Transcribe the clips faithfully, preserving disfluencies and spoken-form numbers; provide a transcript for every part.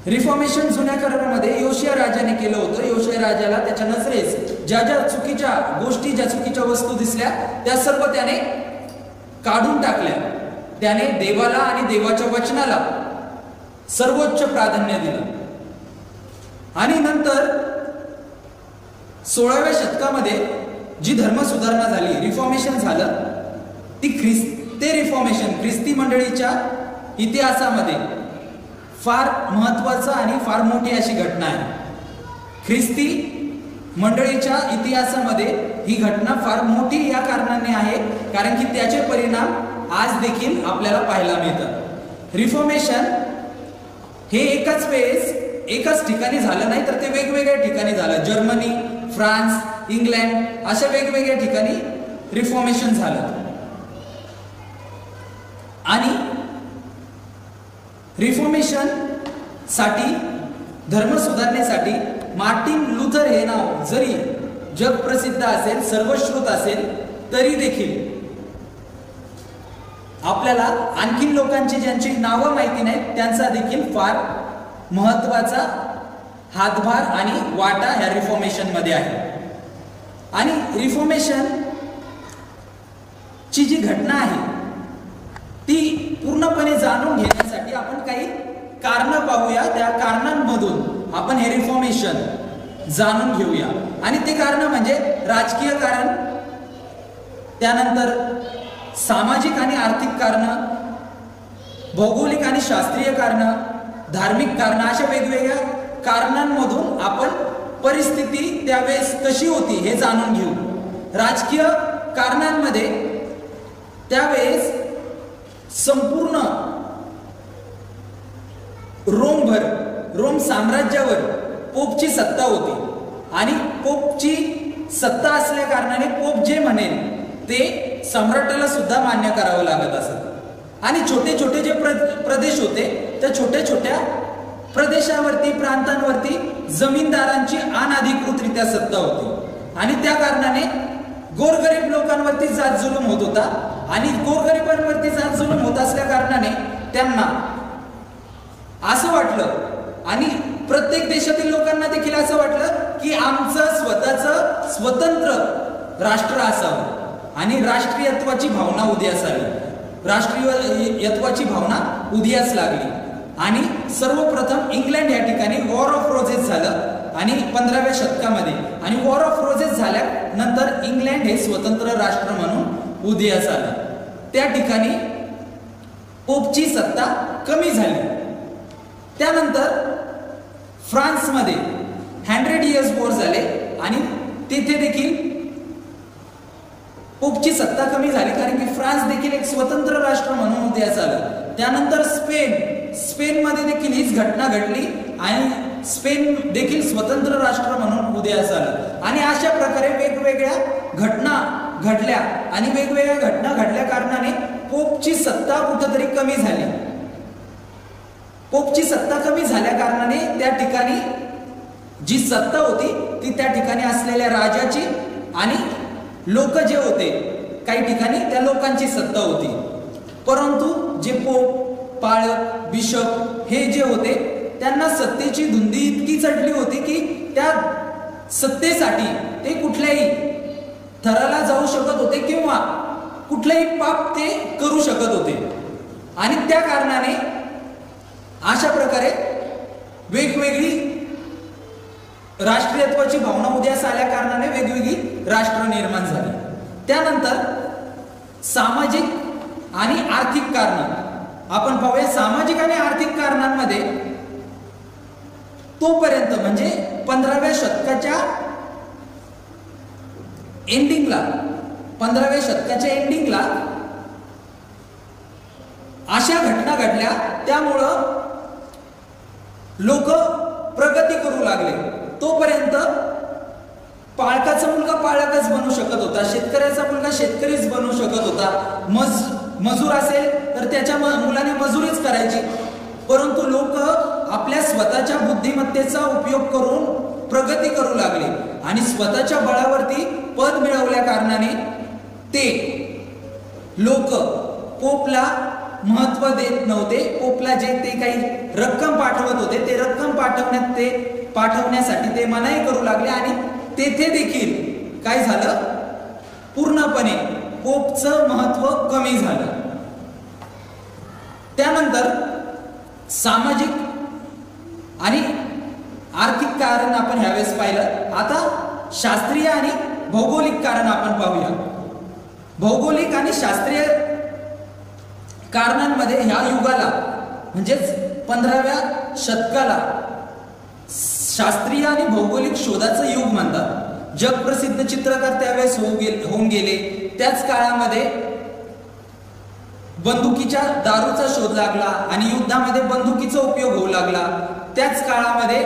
Reformation जुन्या करारामध्ये योशिया राजाने केलं होतं. योशिया राजाला त्याच्या नजरेस ज्या ज्या चुकीच्या गोष्टी, ज्या चुकीच्या वस्तू दिसल्या त्या सर्व त्याने काढून टाकल्या. त्याने देवाला आणि देवाच्या वचनाला सर्वोच्च प्राधान्य दिलं. आणि नंतर सोळाव्या शतकामध्ये जी धर्म सुधारणा झाली, रिफॉर्मेशन झालं, ती ख्रिस्त ते रिफॉर्मेशन ख्रिस्ती मंडळीच्या इतिहासामध्ये फार महत्वाचं आणि फार मोठी अशी घटना आहे. ख्रिस्ती मंडळीच्या इतिहासामध्ये ही घटना फार मोठी या कारणाने आहे कारण की त्याचे परिणाम आज देखील आपल्याला पाहायला मिळतात. रिफॉर्मेशन हे एकाच वेळेस एकाच ठिकाणी झालं नाही, तर ते वेगवेगळ्या ठिकाणी झालं. जर्मनी, फ्रान्स, इंग्लंड अशा वेगवेगळ्या ठिकाणी रिफॉर्मेशन झालं. आणि रिफॉर्मेशन साठी, धर्म सुधारणेसाठी मार्टिन लुथर हे नाव जरी जगप्रसिद्ध असेल, सर्वश्रुत असेल, तरी देखील आपल्याला आणखीन लोकांची ज्यांची नावं माहिती नाहीत त्यांचा देखील फार महत्वाचा हातभार आणि वाटा ह्या रिफॉर्मेशन मध्ये आहे. आणि रिफॉर्मेशन ची जी घटना आहे ती पूर्णपणे जाणून घेण्यासाठी आपण काही कारणं पाहूया. त्या कारणांमधून आपण हे रिफॉर्मेशन जाणून घेऊया. आणि ते कारण म्हणजे राजकीय कारण, त्यानंतर सामाजिक आणि आर्थिक कारण, भौगोलिक आणि शास्त्रीय कारण, धार्मिक कारण, अशा वेगवेगळ्या कारणांमधून आपण परिस्थिती त्यावेळेस कशी होती हे जाणून घेऊ. राजकीय कारणांमध्ये त्यावेळेस संपूर्ण रोमभर, रोम साम्राज्यावर पोपची सत्ता होती. आणि पोपची सत्ता असल्या कारणाने पोप जे म्हणेल ते सम्राटाला सुद्धा मान्य करावं लागत असत. आणि छोटे छोटे जे प्रदेश होते त्या छोट्या छोट्या प्रदेशावरती, प्रांतांवरती जमीनदारांची अनधिकृतरित्या सत्ता होती. आणि त्या कारणाने गोरगरीब लोकांवरती जात जुलूम होत होता. आणि गोरगरिबांवरती जात जुलूम होत असल्या कारणाने त्यांना असं वाटलं, आणि प्रत्येक देशातील लोकांना देखील असं वाटलं की आमचं स्वतःचं स्वतंत्र राष्ट्र असावं आणि राष्ट्रीयत्वाची भावना उदयास आली. राष्ट्रीयत्वाची भावना उदयास लागली. आणि सर्वप्रथम इंग्लंड या ठिकाणी वॉर ऑफ रोजेस झालं आणि पंधराव्या शतकामध्ये. आणि वॉर ऑफ रोजेस झाल्यानंतर इंग्लंड हे स्वतंत्र राष्ट्र म्हणून उदयास आलं. त्या ठिकाणी पोपची सत्ता कमी झाली. त्यानंतर फ्रान्समध्ये हंड्रेड इयर्स वॉर झाले आणि तिथे देखील पोपची सत्ता कमी झाली कारण की फ्रान्स देखील एक स्वतंत्र राष्ट्र म्हणून उदयास आलं. त्यानंतर स्पेन, स्पेनमध्ये देखील हीच घटना घडली आणि स्पेन देखील स्वतंत्र राष्ट्र म्हणून उदयास आलं. आणि अशा प्रकारे वेगवेगळ्या घटना घडल्या आणि वेगवेगळ्या घटना घडल्या कारणाने पोपची सत्ता कुठेतरी कमी झाली. पोपची सत्ता कमी झाल्या कारणाने त्या ठिकाणी जी सत्ता होती ती त्या ठिकाणी असलेल्या राजाची आणि लोक जे होते काही ठिकाणी त्या लोकांची सत्ता होती. परंतु जे पोप, पाळक, बिशप हे जे होते त्यांना सत्तेची धुंदी इतकी चढली होती की त्या सत्तेसाठी ते कुठल्याही थराला जाऊ शकत होते किंवा कुठलेही पाप ते करू शकत होते. आणि त्या कारणाने अशा प्रकारे वेगवेगळी राष्ट्रीयत्वाची भावना उदयास आल्या कारणाने वेगवेगळी राष्ट्र निर्माण झाली. त्यानंतर सामाजिक आणि आर्थिक कारण आपण पाहूया. सामाजिक आणि आर्थिक कारणांमध्ये तोपर्यंत म्हणजे पंधराव्या शतकाच्या एंडिंगला, पंधराव्या शतकाच्या एंडिंगला अशा घटना घडल्या त्यामुळं लोक प्रगती करू लागले. तोपर्यंत पाळकाचा मुलगा पाळकच बनू शकत होता, शेतकऱ्याचा मुलगा शेतकरीच बनू शकत होता, मज मजूर असेल तर त्याच्या मुलाने मजुरीच करायची. परंतु लोक आपल्या स्वतःच्या बुद्धिमत्तेचा उपयोग करून प्रगती करू लागले आणि स्वतःच्या बळावरती पद मिळवल्या कारणाने ते लोक पोपला महत्व देत नव्हते. पोपला जे ते काही रक्कम पाठवत होते ते रक्कम पाठवण्यात ते पाठवण्यासाठी ते मनाई करू लागले आणि तेथे देखील काय झालं, पूर्णपणे पोपचं महत्व कमी झालं. त्यानंतर सामाजिक आणि आर्थिक कारण आपण ह्यावेळेस पाहिलं. आता शास्त्रीय आणि भौगोलिक कारण आपण पाहूया. भौगोलिक आणि शास्त्रीय कारणांमध्ये ह्या युगाला म्हणजेच पंधराव्या शतकाला शास्त्रीय आणि भौगोलिक शोधाचं युग म्हणतात. जगप्रसिद्ध चित्रकार त्यावेळेस होऊन गेले. त्याच काळामध्ये बंदुकीच्या दारूचा शोध लागला आणि युद्धामध्ये बंदुकीचा उपयोग होऊ लागला. त्याच काळामध्ये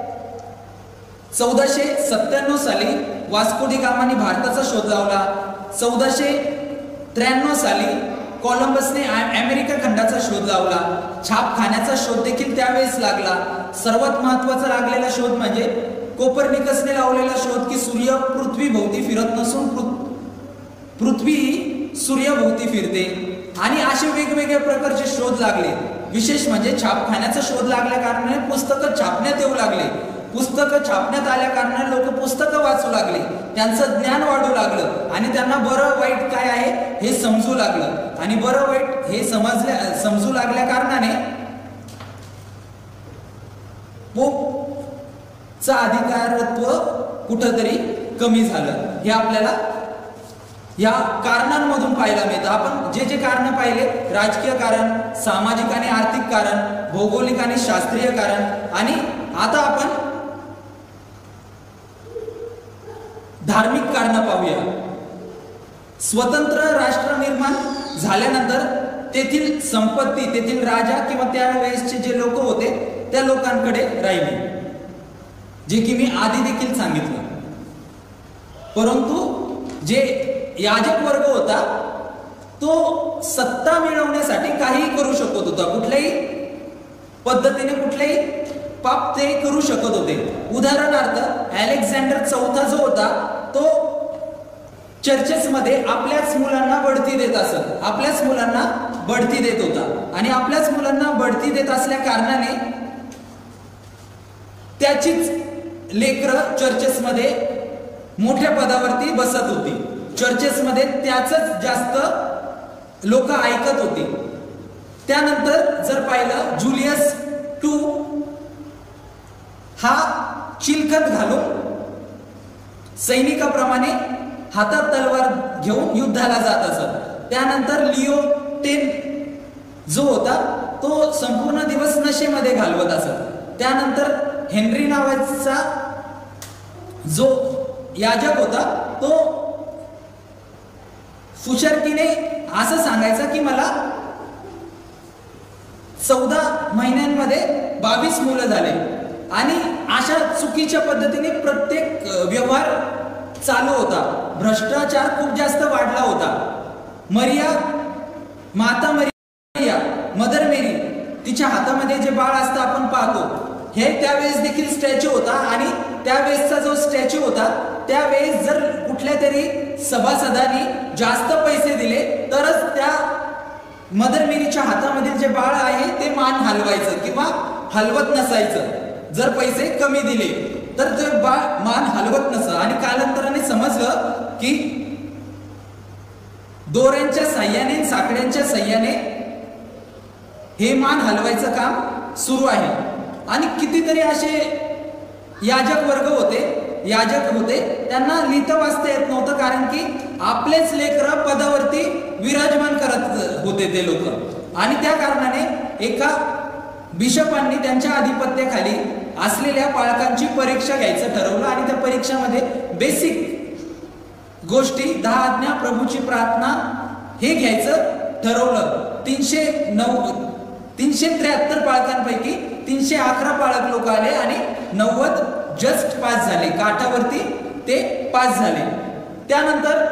चौदाशे सत्त्याण्णव साली वास्को डी गामाने भारताचा शोध लावला. चौदाशे त्र्याण्णव साली कोलंबसने अमेरिका खंडाचा शोध लावला. छापखान्याचा शोध देखील त्यावेळेस लागला. सर्वात महत्वाचा लागलेला शोध म्हणजे कोपर्निकसने लावलेला शोध की सूर्य पृथ्वीभोवती फिरत नसून पृथ्वी सूर्याभोवती फिरते. आणि असे वेगवेगळ्या प्रकारचे शोध लागले. विशेष म्हणजे छापखान्याचा शोध लागल्या कारणाने पुस्तकं छापण्यात येऊ लागले. पुस्तकं छापण्यात आल्या कारणाने लोक पुस्तकं वाचू लागले. त्यांचं ज्ञान वाढू लागलं आणि त्यांना बरं वाईट काय आहे हे समजू लागलं. आणि बरं वाईट हे समजल्या समजू लागल्या कारणाने पोपचं अधिकारत्व कुठंतरी कमी झालं. हे आपल्याला या कारणांमधून पाहायला मिळतं. आपण जे जे कारण पाहिले, राजकीय कारण, सामाजिक आणि आर्थिक कारण, भौगोलिक आणि शास्त्रीय कारण, आणि आता आपण धार्मिक कारण पाहूया. स्वतंत्र राष्ट्र निर्माण झाल्यानंतर तेथील संपत्ती तेथील राजा किंवा त्यावेळेसचे जे लोक होते त्या लोकांकडे राहिले, जे की मी आधी देखील सांगितलं. परंतु जे याजक वर्ग होता तो सत्ता मिळवण्यासाठी काही करू शकत होता. कुठल्याही पद्धतीने कुठल्याही पाप ते करू शकत होते. उदाहरणार्थ अलेक्झांडर चौथा जो होता तो चर्चेस मध्ये आपल्याच मुलांना बढती देत असत. आपल्याच मुलांना बढती देत होता आणि आपल्याच मुलांना बढती देत असल्या कारणाने त्याचीच लेकरं चर्चेस मध्ये मोठ्या पदावरती बसत होती. चर्चेस मध्ये त्याच जास्त लोक ऐकत होती. त्यानंतर जर पाहिलं, जुलियस टू हा चिलखत घालून सैनिकाप्रमाणे हातात तलवार घेऊन युद्धाला जात असत. त्यानंतर लिओ टेन जो होता तो संपूर्ण दिवस नशेमध्ये घालवत असत. त्यानंतर हेनरी नावाचा जो याजक होता तो फुशरकीने असं सांगायचं की मला चौदा महिन्यांमध्ये बावीस मुलं झाले. आणि अशा चुकीच्या पद्धतीने प्रत्येक व्यवहार चालू होता. भ्रष्टाचार खूप जास्त वाढला होता. मरिया माता मरिया मदर मेरी तिच्या हातामध्ये जे बाळ असतं आपण पाहतो, हे त्यावेळेस देखील स्टॅच्यू होता. आणि त्यावेळेसचा जो स्टॅच्यू होता त्यावेळेस जर कुठल्या तरी सभासदांनी जास्त पैसे दिले तरच त्या मदर मेरीच्या हातामधील जे बाळ आहे ते मान हलवायचं किंवा हलवत नसायचं. जर पैसे कमी दिले तर ते बाळ मान हलवत नसं. आणि कालांतराने समजलं की दोऱ्यांच्या साह्याने साकड्यांच्या साह्याने हे मान हलवायचं काम सुरू आहे. आणि कितीतरी असे याजक वर्ग होते याजक होते त्यांना लिहिता वाचता येत नव्हतं, कारण की आपलेच लेकरं पदावरती विराजमान करत होते ते लोक. आणि त्या कारणाने एका बिशपांनी त्यांच्या आधिपत्याखाली असलेल्या पालकांची परीक्षा घ्यायचं ठरवलं. आणि त्या परीक्षेमध्ये बेसिक गोष्टी, दहा आज्ञा, प्रभूची प्रार्थना हे घ्यायचं ठरवलं. तीनशे नऊ तीनशे त्र्याहत्तर पालकांपैकी तीनशे अकरा पालक लोक आले आणि नव्वद जस्ट पास झाले. काठावरती ते पास झाले. त्यानंतर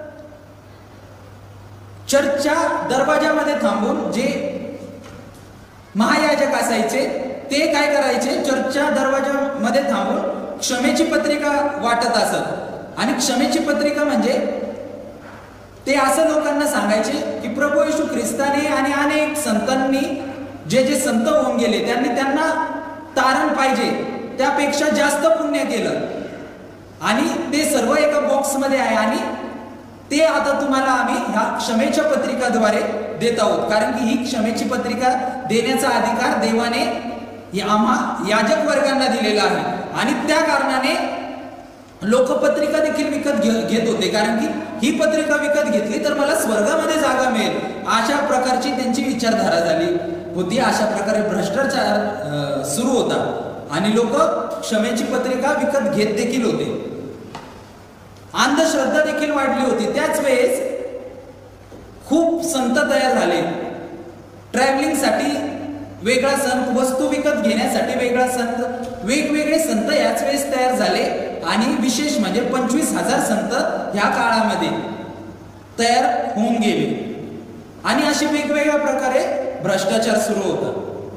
चर्चच्या दरवाजामध्ये थांबून जे महायाजक असायचे ते काय करायचे, चर्चच्या दरवाजामध्ये थांबून क्षमेची पत्रिका वाटत असत. आणि क्षमेची पत्रिका म्हणजे ते असं लोकांना सांगायचे की प्रभू येशू ख्रिस्ताने आणि अनेक संतांनी जे जे संत होऊन गेले त्यांनी त्यांना तारण पाहिजे त्यापेक्षा जास्त पुण्य केलं आणि ते सर्व एका बॉक्समध्ये आहे आणि ते आता तुम्हाला आम्ही ह्या क्षमेच्या पत्रिकाद्वारे देत आहोत, कारण की ही क्षमेची पत्रिका देण्याचा अधिकार देवाने आम्हा याजक वर्गांना दिलेला आहे आणि त्या कारणाने लोक पत्रिका देखील विकत घेत होते, कारण की ही पत्रिका विकत घेतली तर मला स्वर्गामध्ये जागा मिळेल, अशा प्रकारची त्यांची विचारधारा झाली होती. अशा प्रकारे भ्रष्टाचार सुरू होता आणि लोक क्षमेची पत्रिका विकत घेत देखील होते. अंधश्रद्धा देखील वाढली होती. त्याच वेळेस खूप संत तयार झाले. ट्रॅव्हलिंगसाठी वेगळा संत, वस्तू विकत घेण्यासाठी वेगळा संत, वेगवेगळे संत याच वेळेस तयार झाले आणि विशेष म्हणजे पंचवीस हजार संत ह्या काळामध्ये तयार होऊन गेले आणि असे वेगवेगळ्या प्रकारे भ्रष्टाचार सुरू होता.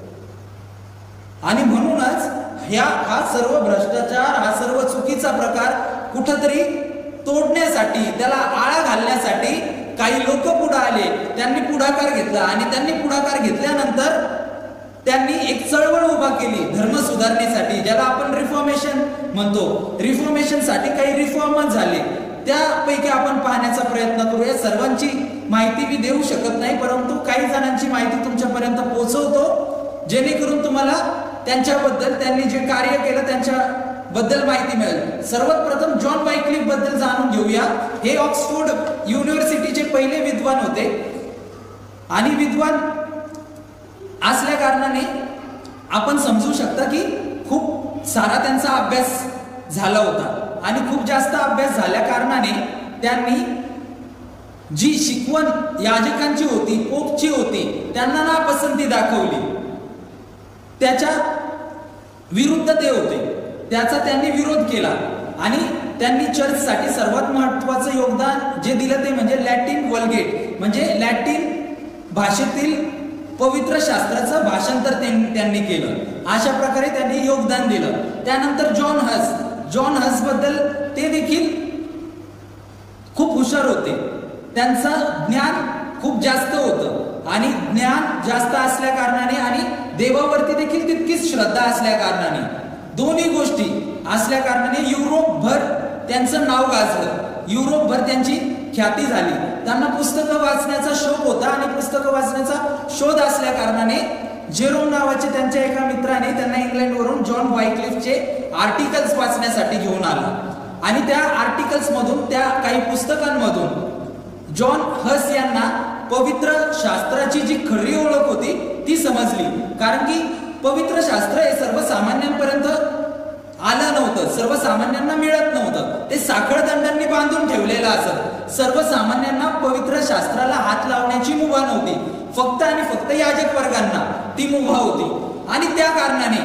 आणि म्हणूनच ह्या हा सर्व भ्रष्टाचार, हा सर्व चुकीचा प्रकार कुठंतरी तोडण्यासाठी, त्याला आळा घालण्यासाठी काही लोक पुढे आले. त्यांनी पुढाकार घेतला आणि त्यांनी पुढाकार घेतल्यानंतर त्यांनी एक चळवळ उभा केली धर्म सुधारणेसाठी, ज्याला आपण रिफॉर्मेशन म्हणतो. रिफॉर्मेशन साठी काही रिफॉर्मच झाले, त्यापैकी आपण पाहण्याचा प्रयत्न करूया. सर्वांची माहिती मी देऊ शकत नाही, परंतु काही जणांची माहिती तुमच्यापर्यंत पोहोचवतो जेणेकरून तुम्हाला त्यांच्याबद्दल, त्यांनी जे कार्य केलं त्यांच्याबद्दल माहिती मिळेल. सर्वात प्रथम जॉन वायक्लिफ बद्दल जाणून घेऊया. हे ऑक्सफोर्ड युनिव्हर्सिटीचे पहिले विद्वान होते आणि विद्वान असल्या कारणाने आपण समजू शकता की खूप सारा त्यांचा अभ्यास झाला होता आणि खूप जास्त अभ्यास झाल्या कारणाने त्यांनी जी शिकवण याजकांची होती, पोपची होती, त्यांना नापसंती दाखवली. त्याच्या विरुद्ध ते होते, त्याचा त्यांनी विरोध केला आणि त्यांनी चर्चसाठी सर्वात महत्त्वाचं योगदान जे दिलं ते म्हणजे लॅटिन वल्गेट, म्हणजे लॅटिन भाषेतील पवित्र शास्त्राचं भाषांतर त्यांनी केलं. अशा प्रकारे त्यांनी योगदान दिलं. त्यानंतर जॉन हस, जॉन हस बद्दल ते देखील खूप हुशार होते. त्यांचं ज्ञान खूप जास्त होतं आणि ज्ञान जास्त असल्या कारणाने आणि देवावरती देखील तितकीच श्रद्धा असल्या कारणाने, दोन्ही गोष्टी असल्या कारणाने युरोपभर त्यांचं नाव गाजलं, युरोपभर त्यांची ख्याती झाली. त्यांना पुस्तकं वाचण्याचा शौक होता आणि पुस्तकं वाचण्याचा शोध असल्या कारणाने जेरोम नावाचे त्यांच्या एका मित्राने त्यांना इंग्लंडवरून जॉन वायक्लिफचे आर्टिकल्स वाचण्यासाठी घेऊन आला आणि त्या आर्टिकल्स मधून, त्या काही पुस्तकांमधून जॉन हस यांना पवित्र शास्त्राची जी खरी ओळख होती ती समजली. कारण की पवित्र शास्त्र हे सर्वसामान्यांपर्यंत आलं नव्हतं, सर्वसामान्यांना मिळत नव्हतं. ते साखळदंडांनी बांधून ठेवलेलं असत. सर्वसामान्यांना पवित्र शास्त्राला हात लावण्याची मुभा नव्हती, फक्त आणि फक्त याजक वर्गांना ती मुभा होती. आणि त्या कारणाने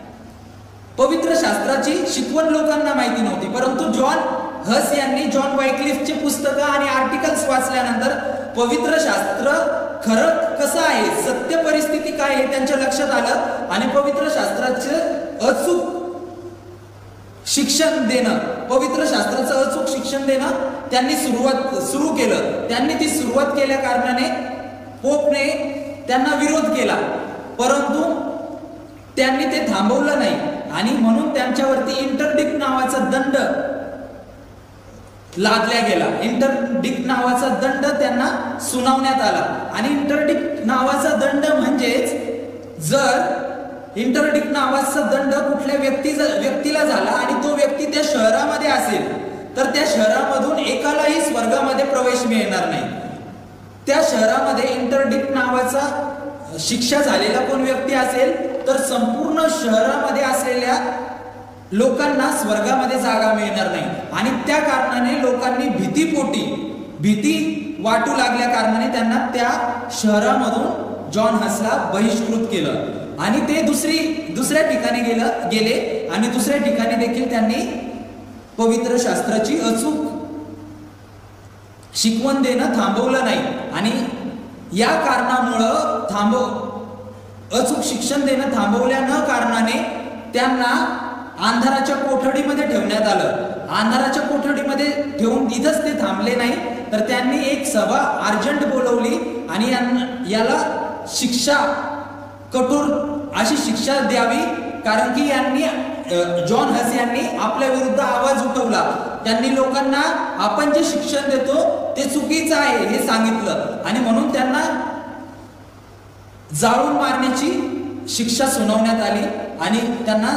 पवित्र शास्त्राची शिकवण लोकांना माहिती नव्हती. परंतु जॉन हस यांनी जॉन वायक्लिफचे पुस्तकं आणि आर्टिकल्स वाचल्यानंतर पवित्र शास्त्र खरं कसं आहे, सत्य परिस्थिती काय आहे त्यांच्या लक्षात आलं आणि पवित्र शास्त्राचे अचूक शिक्षण देणं, पवित्र शास्त्राचं अचूक शिक्षण देणं त्यांनी सुरुवात सुरू केलं. त्यांनी ती सुरुवात केल्या कारणाने पोपने त्यांना विरोध केला, परंतु त्यांनी ते थांबवलं नाही आणि म्हणून त्यांच्यावरती इंटरडिक्ट नावाचा दंड लादल्या गेला. इंटरडिक्ट नावाचा दंड त्यांना सुनावण्यात आला आणि इंटरडिक्ट नावाचा दंड म्हणजेच जर इंटरडिक्ट नावाचा दंड कुठल्या व्यक्ती व्यक्तीला झाला आणि तो व्यक्ती त्या शहरामध्ये असेल तर त्या शहरामधून एकालाही स्वर्गामध्ये प्रवेश मिळणार नाही. त्या शहरामध्ये इंटरडिक्ट नावाचा शिक्षा झालेला कोण व्यक्ती असेल तर संपूर्ण शहरामध्ये असलेल्या लोकांना स्वर्गामध्ये जागा मिळणार नाही. आणि त्या कारणाने लोकांनी भीतीपोटी, भीती वाटू लागल्या कारणाने त्यांना त्या शहरामधून जॉन हसला बहिष्कृत केलं आणि ते दुसरी दुसऱ्या ठिकाणी गेलं गेले आणि दुसऱ्या ठिकाणी देखील त्यांनी पवित्र शास्त्राची अचूक शिकवण देणं थांबवलं नाही. आणि या कारणामुळं थांबव अचूक शिक्षण देणं थांबवल्या न कारणाने त्यांना अंधाराच्या कोठडीमध्ये ठेवण्यात आलं. अंधाराच्या कोठडीमध्ये ठेवून इथंच ते थांबले नाही तर त्यांनी एक सभा अर्जंट बोलवली आणि याला शिक्षा, कठोर अशी शिक्षा द्यावी कारण की यांनी जॉन हस यांनी आपल्या विरुद्ध आवाज उठवला. त्यांनी लोकांना आपण जे शिक्षण देतो ते चुकीचं आहे हे सांगितलं आणि म्हणून त्यांना जाळून मारण्याची शिक्षा सुनावण्यात आली आणि त्यांना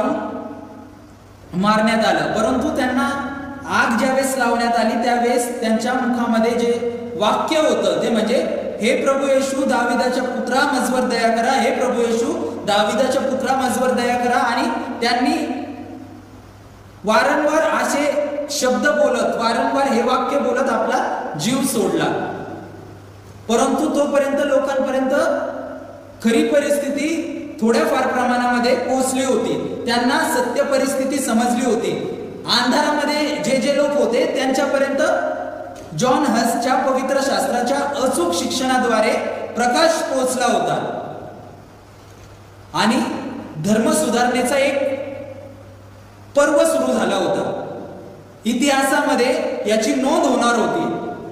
जाळून मारण्यात आलं. परंतु त्यांना आग ज्यावेळेस लावण्यात आली त्यावेळेस त्यांच्या मुखामध्ये जे वाक्य होतं ते म्हणजे, हे प्रभू येशू दाविदाच्या पुत्रा मजवर दया करा, हे प्रभू येशू दाविदाच्या पुत्रा मजवर दया करा. आणि त्यांनी वारंवार असे शब्द बोलत, वारंवार हे वाक्य बोलत आपला जीव सोडला. परंतु तोपर्यंत लोकांपर्यंत खरी परिस्थिती थोड्याफार प्रमाणामध्ये पोहोचली होती. त्यांना सत्य परिस्थिती समजली होती. अंधारामध्ये जे जे लोक होते त्यांच्यापर्यंत जॉन हसच्या पवित्र शास्त्राच्या अचूक शिक्षणाद्वारे प्रकाश पोहोचला होता आणि धर्म सुधारणेचा एक पर्व सुरू झाला होता. इतिहासामध्ये याची नोंद होणार होती.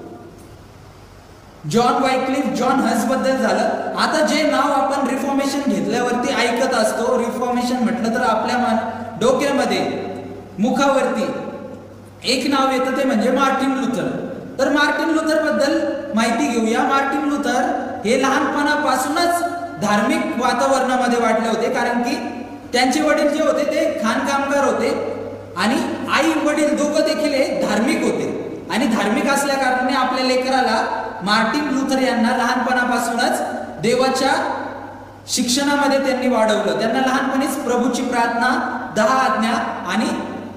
जॉन वायक्लिफ, जॉन हस बद्दल झालं. आता जे नाव आपण रिफॉर्मेशन घेतल्यावरती ऐकत असतो, रिफॉर्मेशन म्हटलं तर आपल्या मन डोक्यामध्ये मुखावरती एक नाव येतं ते म्हणजे मार्टिन लुथर. तर मार्टिन लुथर बद्दल माहिती घेऊया. मार्टिन लुथर हे लहानपणापासूनच धार्मिक वातावरणामध्ये वाढले होते, कारण की त्यांचे वडील जे होते ते खाणकामगार होते आणि आई वडील दोघं देखील हे धार्मिक होते. आणि धार्मिक असल्या कारणाने आपल्या लेकराला मार्टिन लुथर यांना लहानपणापासूनच देवाच्या शिक्षणामध्ये त्यांनी वाढवलं. त्यांना लहानपणीच प्रभूची प्रार्थना, दहा आज्ञा आणि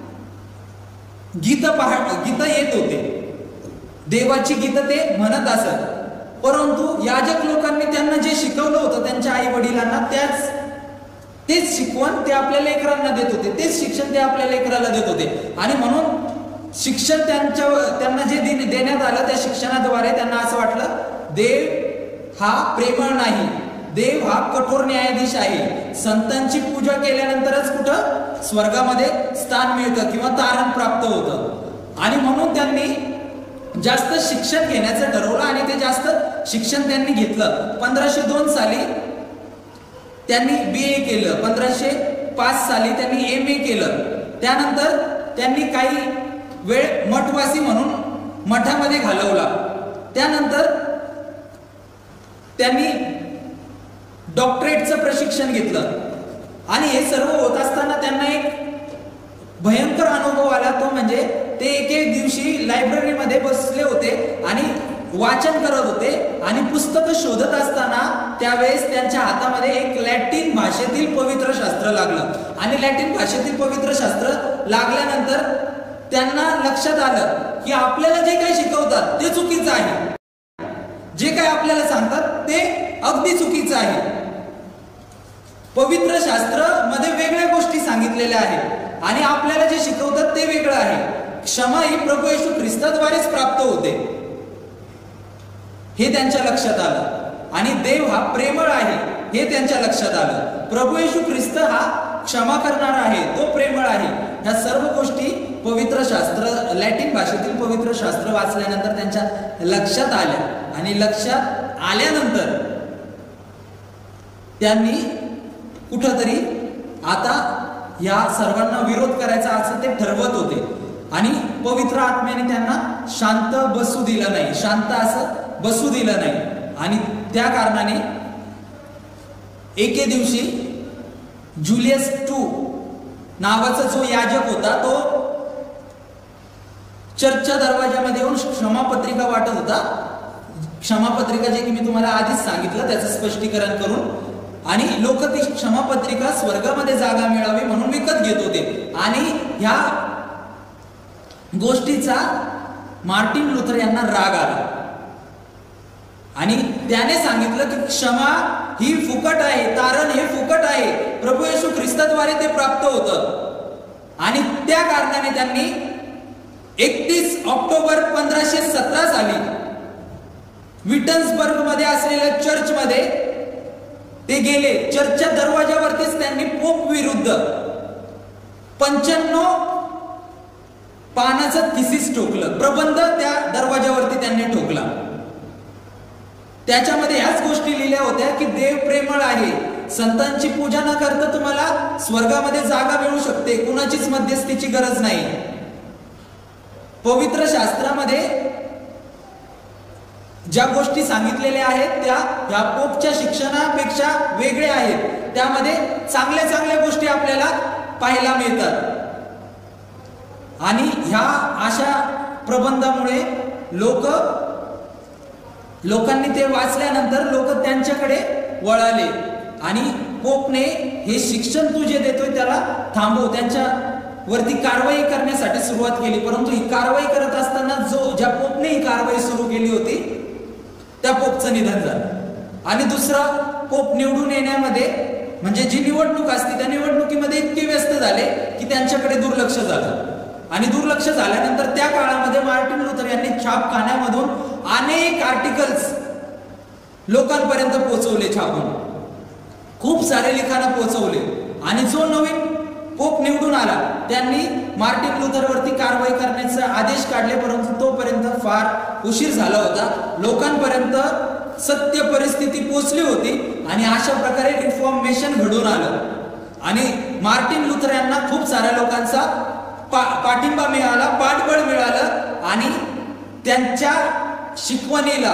गीत पहा गीत येत होते. देवाची गीत ते म्हणत असत. परंतु याजक लोकांनी त्यांना जे शिकवलं होतं त्यांच्या आई वडिलांना, त्याच तेच शिकवण ते आपल्या लेकरांना देत होते, तेच शिक्षण ते आपल्या लेकराला देत होते. आणि म्हणून शिक्षण त्यांच्या त्यांना जे देण्यात आलं त्या शिक्षणाद्वारे त्यांना असं वाटलं, देव हा प्रेमळ नाही, देव हा कठोर न्यायाधीश आहे. संतांची पूजा केल्यानंतरच कुठं स्वर्गामध्ये स्थान मिळतं किंवा तारण प्राप्त होतं. आणि म्हणून त्यांनी जास्त शिक्षण घेण्याचं ठरवलं आणि ते जास्त शिक्षण त्यांनी घेतलं. पंधराशे दोन साली त्यांनी बी ए केलं, पंधराशे पाच साली त्यांनी एम ए केलं. त्यानंतर त्यांनी काही वेळ मठवासी म्हणून मठामध्ये घालवला. त्यानंतर त्यांनी डॉक्टरेटचं प्रशिक्षण घेतलं आणि हे सर्व होत असताना त्यांना एक भयंकर अनुभव आला. तो म्हणजे ते एक एक दिवशी लायब्ररीमध्ये बसले होते आणि वाचन करत होते आणि पुस्तकं शोधत असताना त्यावेळेस त्यांच्या हातामध्ये एक लॅटिन भाषेतील पवित्र शास्त्र लागलं. आणि लॅटिन भाषेतील पवित्र शास्त्र लागल्यानंतर त्यांना लक्षात आलं की आपल्याला जे काही शिकवतात ते चुकीचं आहे, जे काही आपल्याला सांगतात ते अगदी चुकीचं आहे. पवित्र शास्त्र मध्ये वेगळ्या गोष्टी सांगितलेल्या आहेत आणि आपल्याला जे शिकवतात ते वेगळं आहे. क्षमा ही प्रभू येशू ख्रिस्ताद्वारेच प्राप्त होते हे त्यांच्या लक्षात आलं आणि देव हा प्रेमळ आहे हे त्यांच्या लक्षात आलं. प्रभू येशू ख्रिस्त हा क्षमा करणारा आहे, तो प्रेमळ आहे. ह्या सर्व गोष्टी पवित्र शास्त्र, लॅटिन भाषेतील पवित्र शास्त्र वाचल्यानंतर त्यांच्या लक्षात आल्या आणि लक्षात आल्यानंतर त्यांनी कुठंतरी आता या सर्वांना विरोध करायचा असं ते ठरवत होते आणि पवित्र आत्म्याने त्यांना शांत बसू दिलं नाही, शांत असं बसू दिलं नाही. आणि त्या कारणाने एके दिवशी जुलियस टू नावाचा जो याजक होता तो चर्चच्या दरवाजामध्ये येऊन क्षमापत्रिका वाटत होता. क्षमापत्रिका जे की मी तुम्हाला आधीच सांगितलं त्याचं स्पष्टीकरण करून, आणि लोक ती क्षमापत्रिका स्वर्गामध्ये जागा मिळावी म्हणून विकत घेत होते. आणि ह्या गोष्टीचा मार्टिन लुथर यांना राग आला आणि त्याने सांगितलं की क्षमा ही फुकट आहे, तारण हे फुकट आहे, प्रभू येशू ख्रिस्ताद्वारे ते प्राप्त होतं. आणि त्या कारणाने त्यांनी एकतीस ऑक्टोबर पंधराशे सतरा साली विटन्सबर्ग मध्ये असलेल्या चर्च मध्ये ते गेले. चर्चच्या दरवाजावरतीच त्यांनी पोप विरुद्ध पंच्याण्णव पानाचं थिसिस ठोकलं, प्रबंध त्या दरवाजावरती त्यांनी ठोकला. त्याच्यामध्ये ह्याच गोष्टी लिहिल्या होत्या की देव प्रेमळ आहे, संतांची पूजा न करता तुम्हाला स्वर्गामध्ये जागा मिळू शकते, कुणाचीच मध्यस्थीची गरज नाही. पवित्र शास्त्रामध्ये ज्या गोष्टी सांगितलेल्या आहेत त्या ह्या पोपच्या शिक्षणापेक्षा वेगळ्या आहेत. त्यामध्ये चांगल्या चांगल्या गोष्टी आपल्याला पाहायला मिळतात. आणि ह्या अशा प्रबंधामुळे लोक लोकांनी ते वाचल्यानंतर लोक त्यांच्याकडे वळाले आणि पोपने हे शिक्षण तू जे देतोय त्याला थांबव, त्यांच्या वरती कारवाई करण्यासाठी सुरुवात केली. परंतु ही कारवाई करत असताना जो ज्या पोपने ही कारवाई सुरू केली होती त्या पोपचं निधन झालं. आणि दुसरा पोप निवडून येण्यामध्ये म्हणजे जी निवडणूक असते त्या निवडणुकीमध्ये इतके व्यस्त झाले की त्यांच्याकडे दुर्लक्ष झालं. आणि दुर्लक्ष झाल्यानंतर त्या काळामध्ये मार्टिन लुथर यांनी छापखान्यामधून अनेक आर्टिकल्स लोकांपर्यंत पोहोचवले, छापून खूप सारे लिखाणं पोहोचवले. आणि जो नवीन पोप निवडून आला त्यांनी मार्टिन लुथरवरती कारवाई करण्याचे आदेश काढले, परंतु तोपर्यंत फार उशीर झाला होता. लोकांपर्यंत सत्य परिस्थिती पोहोचली होती आणि अशा प्रकारे रिफॉर्मेशन घडून आलं. आणि मार्टिन लुथर यांना खूप साऱ्या लोकांचा पा पाठिंबा मिळाला, पाठबळ मिळालं आणि त्यांच्या शिकवणीला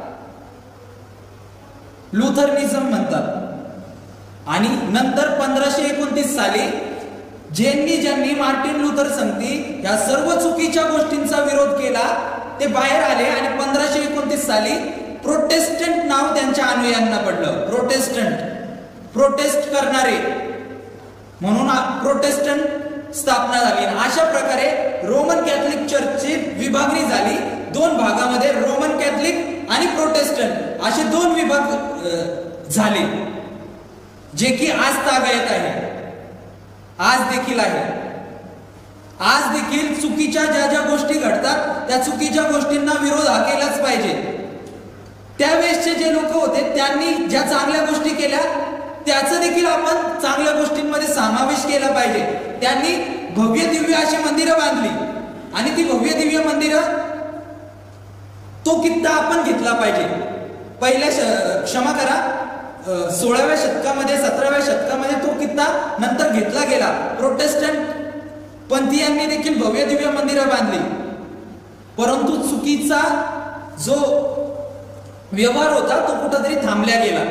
लुथरनिझम म्हणतात. आणि नंतर पंधराशे एकोणतीस साली ज्यांनी ज्यांनी मार्टिन लुथर संगती या सर्व चुकीच्या गोष्टींचा विरोध केला ते बाहेर आले आणि पंधराशे एकोणतीस साली प्रोटेस्टंट नाव त्यांच्या अनुयायांना पडलं. प्रोटेस्टंट, प्रोटेस्ट करणारे म्हणून प्रोटेस्टंट स्थापना झाली. अशा प्रकारे रोमन कॅथलिक चर्चची विभागणी झाली दोन भागामध्ये, रोमन कॅथलिक आणि प्रोटेस्टंट असे दोन विभाग झाले, जे की आज तागायत आहे, आज देखील आहे. आज देखील चुकीच्या ज्या ज्या गोष्टी घडतात त्या चुकीच्या गोष्टींना विरोध हा केलाच पाहिजे. त्यावेळेसचे जे लोक होते त्यांनी ज्या चांगल्या गोष्टी केल्या त्याचं देखील आपण चांगल्या गोष्टींमध्ये समावेश केला पाहिजे. त्यांनी भव्य दिव्य अशी मंदिरं बांधली आणि ती भव्य दिव्य मंदिरं तो कित्ता आपण घेतला पाहिजे. पहिल्या क्षमा करा सोळाव्या शतकामध्ये सतराव्या शतकामध्ये तो कित्ता नंतर घेतला गेला. प्रोटेस्टंट पंथीयांनी देखील भव्य दिव्य मंदिरं बांधली, परंतु चुकीचा जो व्यवहार होता तो कुठेतरी थांबला गेला.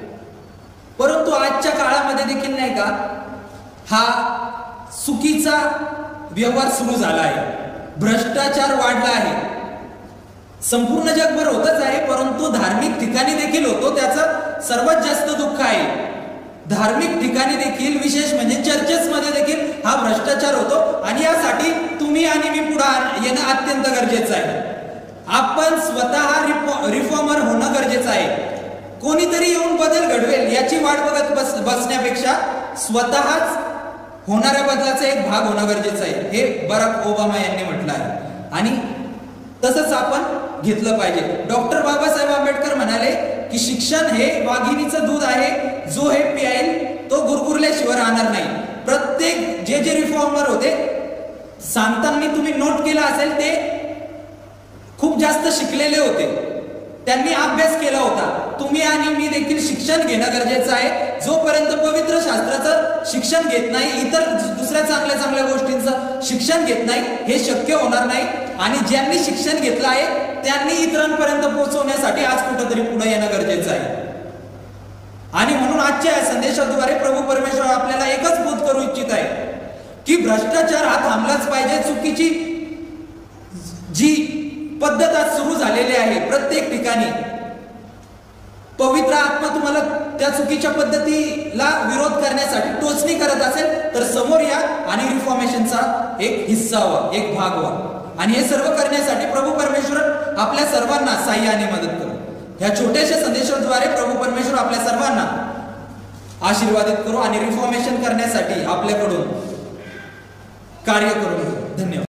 परंतु आजच्या काळामध्ये देखील नाही का हा चुकीचा व्यवहार सुरू झाला आहे, भ्रष्टाचार वाढला आहे. संपूर्ण जगभर होतच आहे, परंतु धार्मिक ठिकाणी देखील होतो, त्याचं सर्वात जास्त दुःख आहे. धार्मिक ठिकाणी देखील विशेष म्हणजे चर्चेसमध्ये देखील हा भ्रष्टाचार होतो आणि यासाठी तुम्ही आणि मी पुढे येणं अत्यंत गरजेचं आहे. आपण स्वतः रिफॉर्मर होणं गरजेचं आहे. कोणीतरी येऊन बदल घडवेल याची वाट बघत बस बसण्यापेक्षा स्वतःच होणाऱ्या बदलाचा एक भाग होणं गरजेचं आहे, हे बराक ओबामा यांनी म्हटलं आहे. आणि तसंच आपण घेतलं पाहिजे. डॉक्टर बाबासाहेब आंबेडकर म्हणाले की शिक्षण हे वाघिणीचं दूध आहे, जो हे प्यायल तो गुरगुरल्याशिवाय राहणार नाही. प्रत्येक जे जे रिफॉर्मर होते सांगताना तुम्ही नोट केला असेल ते खूप जास्त शिकलेले होते, त्यांनी अभ्यास केला होता. तुम्ही आणि मी देखील शिक्षण घेणं गरजेचं आहे. जोपर्यंत पवित्र शास्त्राचं शिक्षण घेत नाही, इतर दुसऱ्या चांगल्या चांगल्या गोष्टींचं शिक्षण घेत नाही, हे शक्य होणार नाही. आणि ज्यांनी शिक्षण घेतलं आहे त्यांनी इतरांपर्यंत पोहोचवण्यासाठी आज कुठेतरी पुढे येणं गरजेचं आहे. आणि म्हणून आजच्या या संदेशाद्वारे प्रभू परमेश्वर आपल्याला एकच बोध करू इच्छित आहे की भ्रष्टाचार हा थांबलाच पाहिजे. चुकीची जी पद्धत आज सुरू झालेली आहे प्रत्येक ठिकाणी, पवित्र आत्मा तुम्हाला त्या चुकीच्या पद्धतीला विरोध करण्यासाठी टोचणी करत असेल तर समोर या आणि रिफॉर्मेशनचा एक हिस्सा व्हा, एक भाग व्हा. आणि हे सर्व करण्यासाठी प्रभू परमेश्वर आपल्या सर्वांना साह्य आणि मदत करू. ह्या छोट्याशा संदेशाद्वारे प्रभू परमेश्वर आपल्या सर्वांना आशीर्वादित करू आणि रिफॉर्मेशन करण्यासाठी आपल्याकडून कार्य करू. धन्यवाद.